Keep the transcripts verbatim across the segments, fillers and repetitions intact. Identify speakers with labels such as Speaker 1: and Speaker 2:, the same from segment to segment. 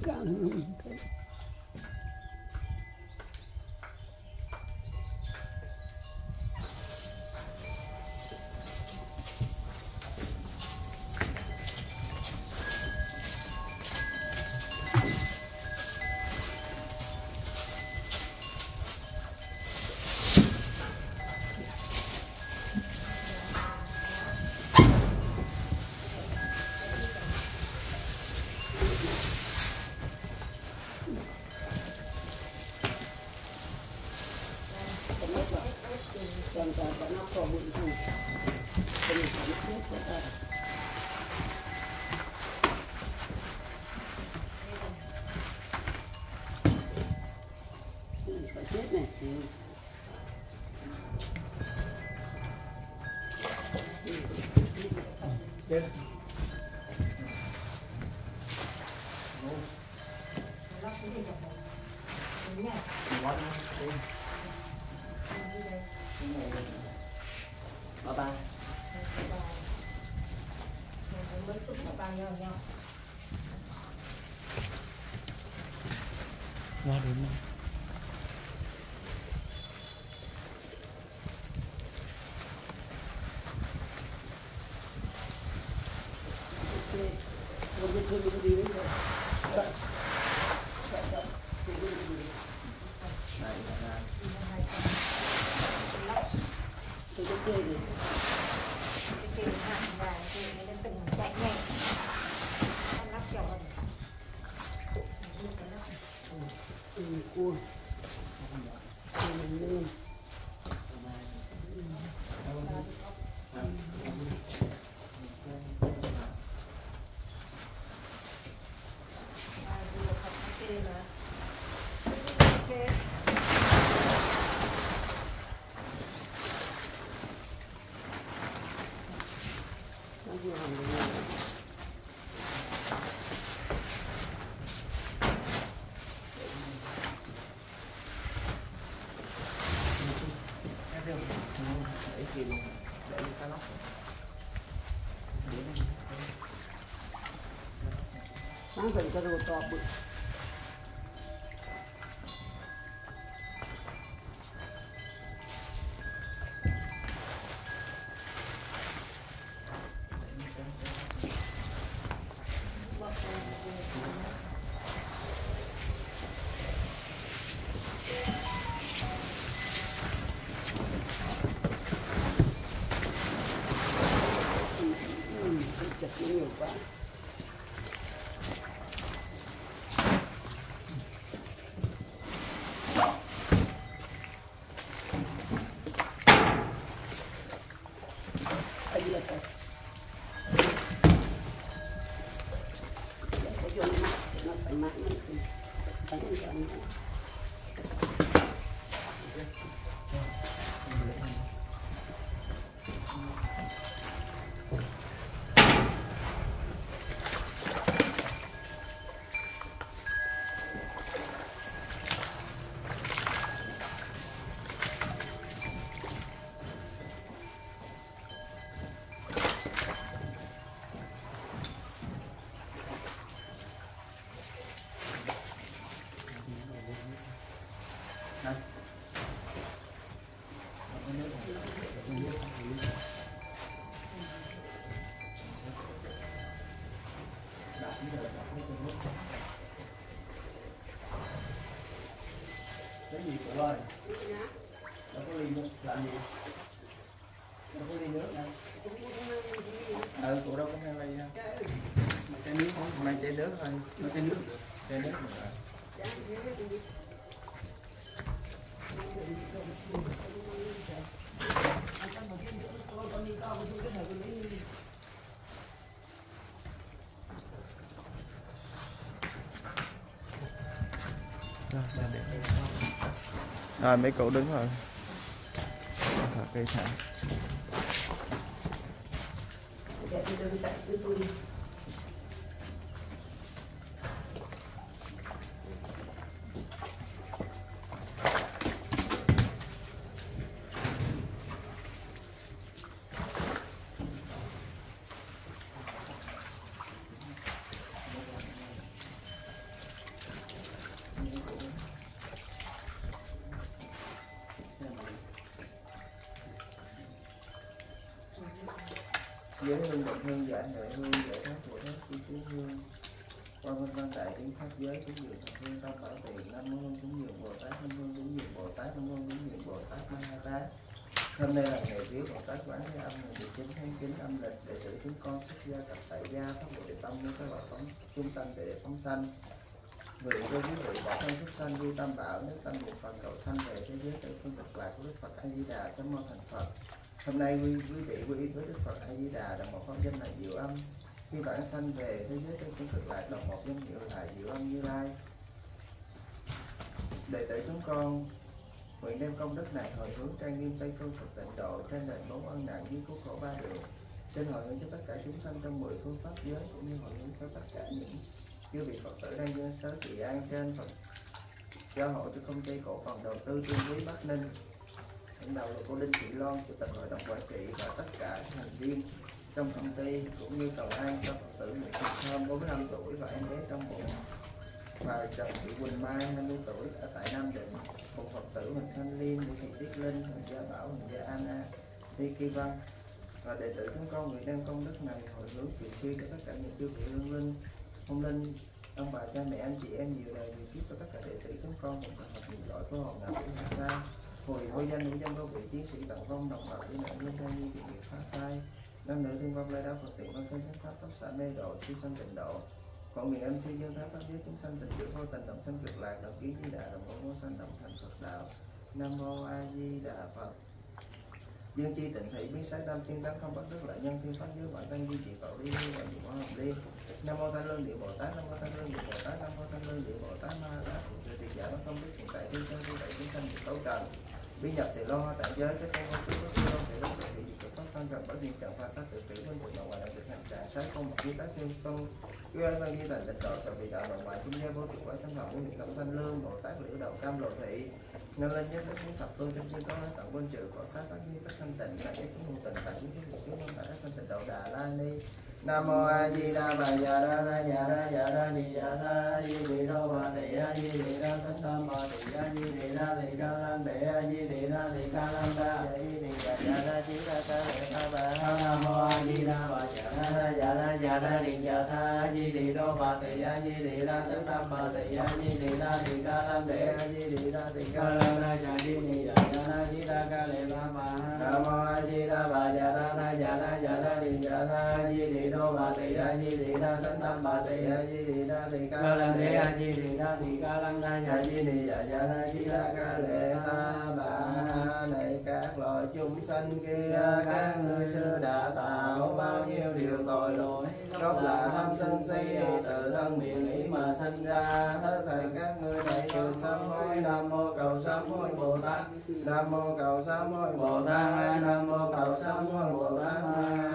Speaker 1: Cảm Jangan tak nak problem tu. Kena tak tak. Ini sakit ni. Yes. Bye bye. Qua đến đây. Tôi có chơi gì? Cái chơi hàng và chơi nó từng chạy nhảy. Nó lắp kiểu hình. Ừ, cua. Cua lên. Sáng dậy cho đồ to bự. Chật nhiều quá. Cái gì cụ ơi? Đâu có ly nước làm gì? Đâu có ly nước đâu? Ừ, cụ đâu có mang ly đâu. Mà chai nước không? Mang chai nước thôi. Mang chai nước. Chai nước mà.
Speaker 2: Rồi mấy cậu đứng rồi. Thả cây thả.
Speaker 1: Giới hương định hương giải hệ hương giải thoát của hết chi chú hương. Qua vân văn đại tiếng pháp giới cúng dường Phật hương tam bảo tiền. Nam mô hương cúng dường Bồ Tát, Nam mô hương cúng dường Bồ Tát, Nam mô hương cúng dường Bồ Tát Ma Ha Tát. Hôm nay là ngày vía Bồ Tát Quán Thế Âm ngày mười chín tháng chín âm lịch. Đệ tử chúng con xuất gia cặp tại gia pháp Bồ Đề Tông với các loại phóng chúng sanh về để phóng sanh. Nguyện cho quý vị đã thân xuất sanh vi tam bảo nếu tâm niệm Phật cầu sanh về thế giới tây phương cực lạc của Đức Phật A Di Đà sớm mong thành Phật. Hôm nay quý, quý vị quy y với Đức Phật A Di Đà đồng một pháp danh là Diệu Âm. Khi bản sanh về thế giới tây phương cực lạc đồng một danh hiệu là Diệu Âm Như Lai. Đệ tử chúng con nguyện đem công đức này hồi hướng trang nghiêm tây phương Phật tịnh độ trên nền bốn ân nặng dưới cứu khổ ba đường. Xin hồi hướng cho tất cả chúng sanh trong mười phương pháp giới cũng như hồi hướng cho tất cả những chư vị Phật tử đang dân sớ Trị An trên Phật giáo hội cho công ty cổ phần đầu tư Trương Quý Bắc Ninh. Dẫn đầu là cô Đinh Thị Loan, chủ tịch hội đồng quản trị và tất cả thành viên trong công ty cũng như cầu an cho Phật tử Nguyễn Thị Thơm bốn mươi lăm tuổi và em bé trong bụng, và Trần Thị Quỳnh Mai năm mươi tuổi ở tại Nam Định, cùng Phật tử Huỳnh Thanh Liên, Nguyễn Thị Tiết Linh, Huỳnh Gia Bảo, Huỳnh Gia Anna, Thi Kỳ Văn. Và đệ tử chúng con nguyện đem công đức này hồi hướng truyền siêu cho tất cả những chư vị hương linh, hôn linh, ông bà cha mẹ anh chị em nhiều đời nhiều kiếp, cho tất cả đệ tử chúng con một tập hợp nhiều loại của hồn nào cũng là sao hồi vô danh hữu danh vô vị chiến sĩ tận vong đồng bào với nạn nhân thay như địa nghiệp phá thai nam nữ thương vong lai đáo Phật tiện văn thân chánh pháp pháp xã mê độ siêu sanh tịnh độ. Còn nguyện âm siêu dân thái pháp giới chúng sanh tình chữ vô tình động sanh cực lạc đồng ký di đà đồng ngôn vô sanh đồng thành Phật đạo. Nam mô A Di Đà Phật. Dương chi tịnh thị biến sái tam thiên tán không bất đức lợi nhân thiên pháp giới bản tăng duy trì cầu đi đi và niệm hợp đi. Nam mô Thanh Lương Địa Bồ Tát, Nam mô Thanh Lương Địa Bồ Tát, Nam mô Thanh Lương Địa Bồ Tát Ma Ha Tát. Người tiền giả nó không biết hiện tại thiên chân thiên tại chúng sanh diệt tấu trần. Bí nhập thì lo hoa tại giới cái con con suốt có thì lúc thì diệt khó khăn gần bất nhiên chẳng pha tác tự tử bên bụi nội ngoại được hành trạng sáng không một duy tác xuyên sâu. Cứ an văn di thành tịnh độ sợ bị đạo nội ngoại chúng gia vô thị quả thân học của hiện tổng Thanh Lương Bồ Tát liễu đầu cam lộ thị. Nên lên nhất đất những thập phương trong chư có tận quân trừ khổ sát phát nhiên tất thanh tịnh lại cái nguồn tình tại những cái những cái tại sanh tịnh độ Đà La Ni. Nam mô A Di Đà Bà Già Đa Đa Già Đa Già Đa Ni Già Tha Di Đì Đô Bà Tỳ A Di Đì Đa Thánh Tâm Bà Tỳ A Di Đì Đa Tỳ Ca Lan Đệ A Di Đì Đa Tỳ Ca Lan Đa A Di Đì Già Già Đa Di Đa Ca Lệ Ca Bà. Nam mô A Di Đà Bà Già Đa Đa Già Đa Già Đa Ni Già Tha A Di Đì Đô Bà Tỳ A Di Đì Đa Thánh Tâm Bà Tỳ A Di Đì Đa Tỳ Ca Lan Đệ A Di Đì Đa Tỳ Ca Lan Đa A Di Đì Già Già Đa Di Đa Ca Lệ Ca Bà. Nam mô A Di Đà Bà Già Đa Đa Già Đa Già Đa Ni Già Tha A Di Đì Đô Bà Tỳ A Di Đì Đa Thánh Tâm Bà Tỳ A Di Đì Đa Tỳ Ca Lan Đế A Di Đì Đa Tỳ Ca Lan Đa A Di Đì Già Già Đa Di Đa Ca Lệ Ta Bà. Này các loài chúng sanh kia, các ngươi xưa đã tạo bao nhiêu điều tội lỗi, gốc là tham sân si, tự thân miệng ý mà sinh ra. Hết thảy các ngươi hãy chịu sám hối. Nam mô cầu sám hối Bồ Tát, Nam mô cầu sám hối Bồ Tát, Nam mô cầu sám hối Bồ Tát.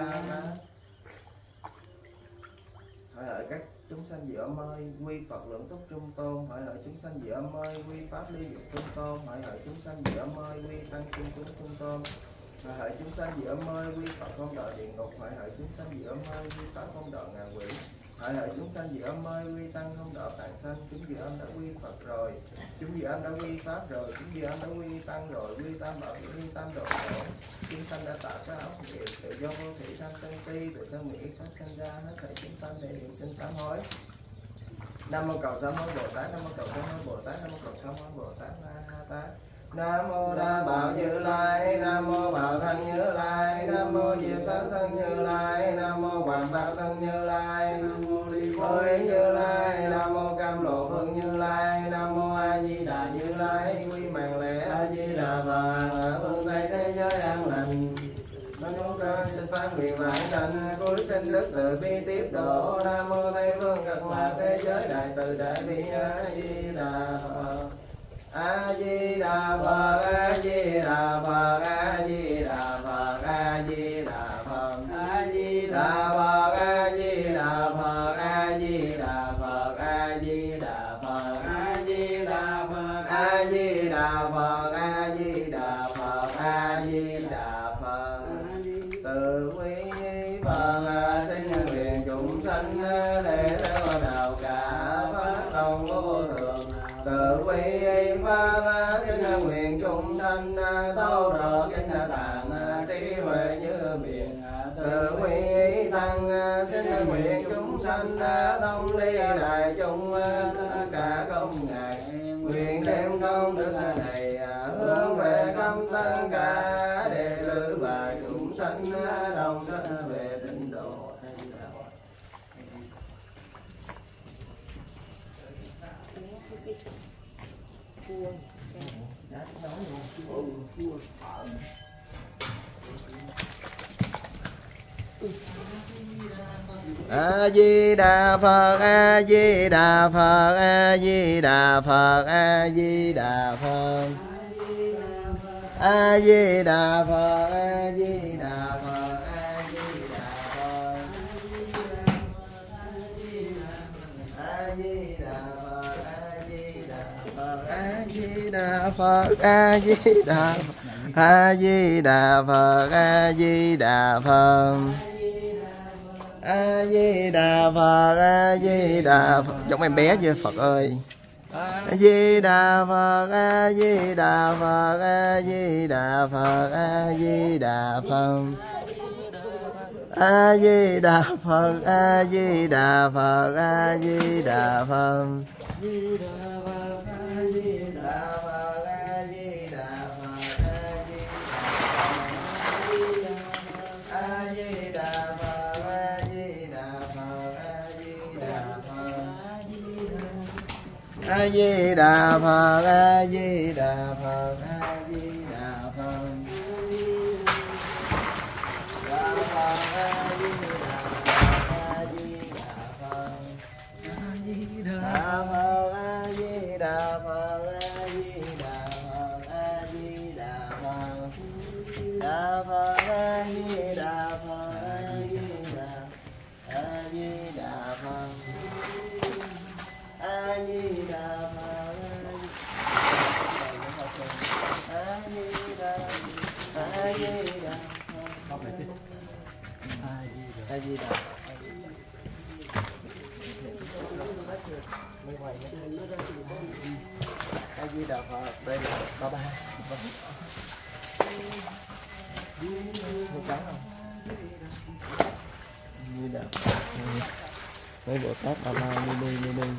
Speaker 1: Hỏi hỡi các chúng sanh dị âm ơi, quy Phật lượng túc trung tôn. Hỏi hỡi chúng sanh dị âm ơi, quy pháp ly dục trung tôn. Hỏi hỡi chúng sanh dị âm ơi, quy tăng trung chúng trung tôn. Hỏi hỡi chúng sanh dị âm ơi, quy Phật không đọa địa ngục. Hỏi hỡi chúng sanh dị âm ơi, quy pháp không đọa ngạ quỷ. Hỏi hỡi chúng sanh dị âm ơi, quy tăng không đọa tạng sanh. Chúng dị âm đã quy Phật rồi, chúng dị âm đã quy pháp rồi, chúng dị âm đã quy tăng rồi, quy tam bảo quy tam độ rồi. Chúng sanh đã tạo các óc nghiệp tự do vô thị tham sân si, tự thân mỹ phát sinh ra. Hết thảy chúng sanh để hiện sinh sám hối. Nam mô cầu sám hối Bồ Tát, Nam mô cầu sám hối Bồ Tát, Nam mô cầu sám hối Bồ Tát Ma Ha Tát. Nam mô Đa Bảo Như Lai, Nam mô Bảo Thân Như Lai, Nam mô Diệu Sát Thân Như Lai, Nam mô Hoàng Pháp Thân Như Lai, Nam mô Ly Khôi Như Lai, Nam mô Cam Lộ Phương Như Lai, Nam mô A Di Đà Như Lai, quy mạng lễ A Di Đà Phật. Ở phương Tây thế giới an lành, Nam mô con xin phán nguyện vãng sanh, cuối sinh đức từ bi tiếp độ. Nam mô Tây phương cực lạc thế giới đại từ đại bi A Di Đà Phật. A Di Đà Phật, A Di Đà Phật, A Di Đà Phật, A Di Đà Phật, A Di Đà Phật, A Di Đà Phật, A Di Đà Phật, A Di Đà Phật, A Di Đà Phật, A Di Đà Phật, A Di Đà Phật, A Di Đà Phật. Từ quý Phật xin nguyện chúng sanh để theo đạo cả pháp lòng vô thường. Từ quy Pháp xin nguyện chúng sanh thâu rõ kinh tạng trí huệ như biển. Từ quy nguyện chúng sanh thông ly đại chúng tất cả công ngày, nguyện đem công đức này hướng về khắp tất cả đệ tử và chúng sanh đồng sanh về tịnh độ. A Di Đà Phật, A Di Đà Phật, A Di Đà Phật, A Di Đà Phật, A Di Đà Phật, A Di Đà Phật, A Di Đà Phật, A Di Đà Phật, A Di Đà Phật, A Di Đà Phật, A Di Đà Phật, A Di Đà Phật, A Di Đà Phật, A Di Đà Phật. Giống em bé chưa Phật ơi. A Di Đà Phật, A Di Đà Phật, A Di Đà Phật, A Di Đà Phật, A Di Đà Phật, A Di Đà Phật, A Di Đà Phật, A Di Đà Phật, A Di Đà Phật, A Di Đà Phật, A Di Đà Phật, A Di Đà Phật, A Di Đà Phật, A Di Đà Phật, A Di Đà. A Di Đà Phật. Đây là ba ba. Một cái không? A Di Đà Phật. Mấy Bồ Tát Ba La Mini Mini.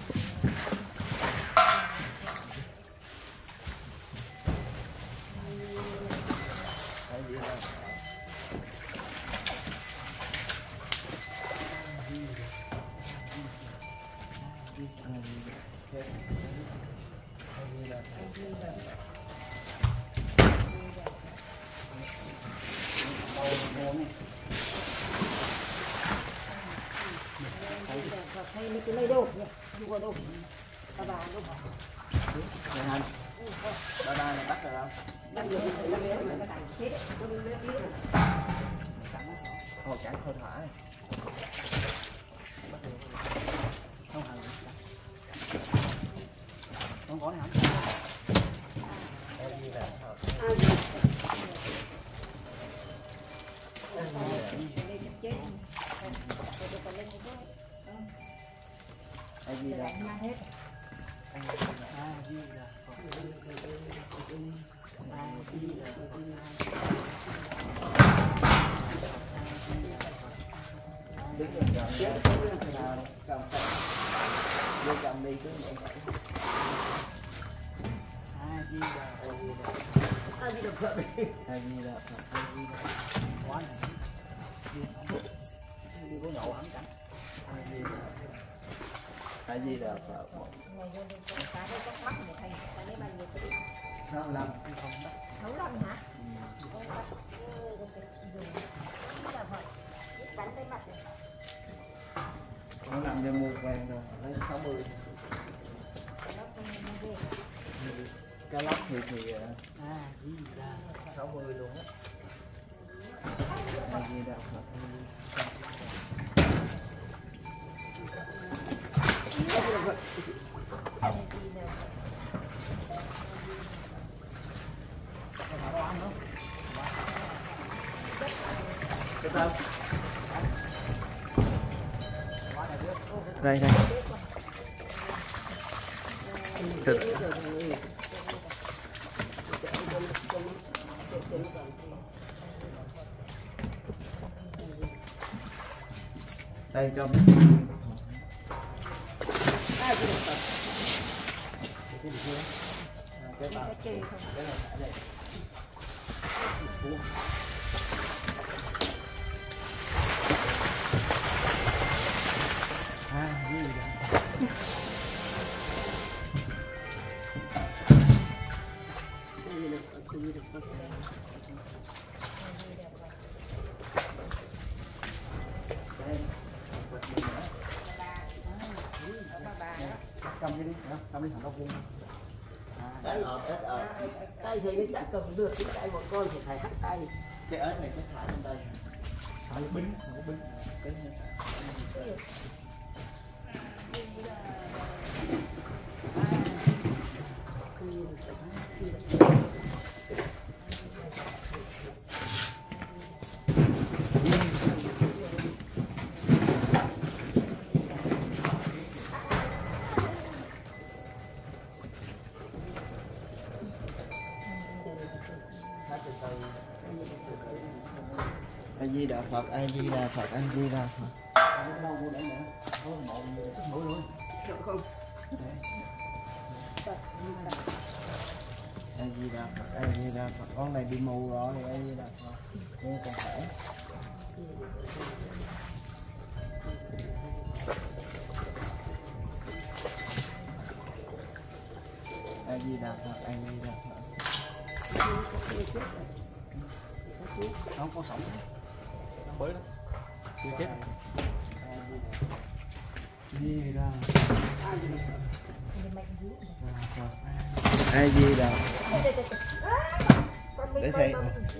Speaker 3: Hay mấy cái này đâu, không có đâu, ba ba đâu.
Speaker 1: Này anh, ba ba này bắt được không?
Speaker 3: Bắt được, bắt được, bắt được, chết, có đứa bé biết rồi.
Speaker 1: Hồ chẳng thôi thỏa này. Không hẳn. Không có này hả? A Di Đà Phật. A Di Đà. A Di Đà Phật. Đứng gần gần chết nào cầm vô cầm đi cứ vậy. A Di Đà A Di Đà Phật. A Di Đà Phật. A Di Đà Phật. Quá này. Đi có nhậu hẳn cảnh. A Di Đà Phật. A Di Đà Phật. sáu mươi lăm.
Speaker 3: sáu mươi lăm hả?
Speaker 1: Nó làm cho mua vàng rồi, lấy sáu mươi. Cá lóc thì thì sáu mươi luôn á. A Di Đà Phật. Cái tao. Đây đây. Được. Đây cho
Speaker 3: ai cũng được.
Speaker 1: cái
Speaker 3: Cái chê không.
Speaker 1: cái này thả đây. À, gì vậy? Cầm đi đi, cầm đi thằng đâu vuông. Cái ớt, ớt, ớt.
Speaker 3: Tay thì nó chắc cầm được, cái tay một con thì phải hắt tay.
Speaker 1: Cái ớt này sẽ thả lên đây. Thả lên bính, thả lên bính. Cái này. A Di Đà Phật, A Di Đà Phật, A Di Đà Phật.
Speaker 3: Được không?
Speaker 1: A Di Đà Phật, A Di Đà Phật. Con này bị mù rồi, A Di Đà Phật. Con còn khỏe. A Di Đà Phật, A Di Đà Phật.
Speaker 2: Không có sống bới đó chưa chết đi ra
Speaker 1: A Di Đà. Để thầy.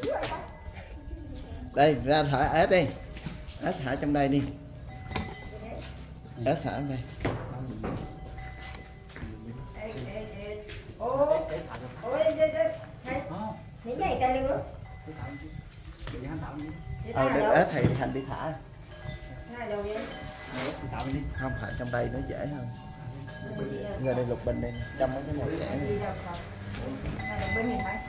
Speaker 1: Đây ra thả ếch đi. Ếch thả trong đây đi. Ếch thả trong đây.
Speaker 3: Ôi, thế nhảy tay nữa.
Speaker 1: Ờ, để ếch thầy Thành đi thả.
Speaker 3: Hai đầu đi.
Speaker 1: Không, thả trong đây nó dễ hơn. Giờ đây lục bình đây, trong mấy cái này trẻ này.
Speaker 3: Hai đầu bên này phải.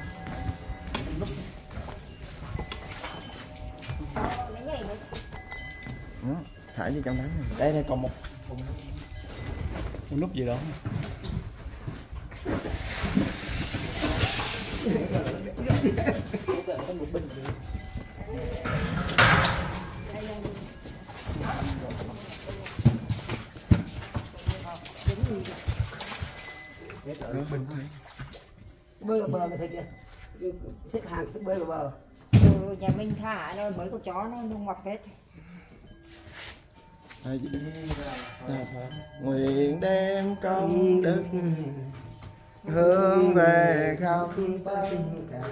Speaker 3: Nó nhảy nữa.
Speaker 1: Ừ, thả vô trong đó. Đây đây còn một
Speaker 2: một nút gì đó.
Speaker 3: Bơi vào bờ này thấy chưa? Xếp hàng cứ bơi vào bờ. Ừ, nhà mình thả nó mới có chó nó nó ngoặc hết.
Speaker 1: A Di Đà Phật. Nguyện đem công đức hướng về khắp tất cả.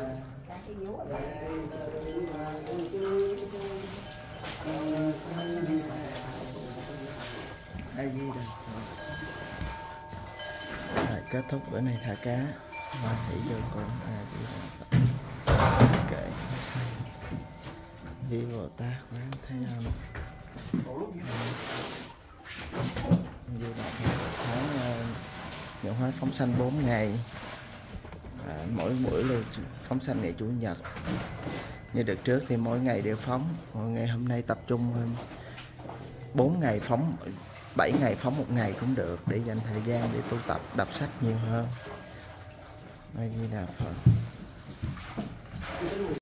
Speaker 1: A Di Đà Phật. Rồi, kết thúc bữa này thả cá. Và hãy vô con A Di Đà Phật. Kệ Di Bồ Tát Quán Thế Âm. Di Đà Phật. Tháng uh, nhận hóa phóng sanh bốn ngày. À, mỗi buổi luôn phóng sanh ngày chủ nhật. Như đợt trước thì mỗi ngày đều phóng. Mỗi ngày hôm nay tập trung hơn bốn ngày phóng, bảy ngày phóng một ngày cũng được, để dành thời gian để tu tập đọc sách nhiều hơn. A Di Đà Phật.